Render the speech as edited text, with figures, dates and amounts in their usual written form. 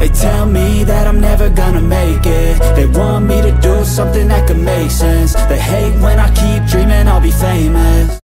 They tell me that I'm never gonna make it. They want me to do something that could make sense. They hate when I keep dreaming I'll be famous.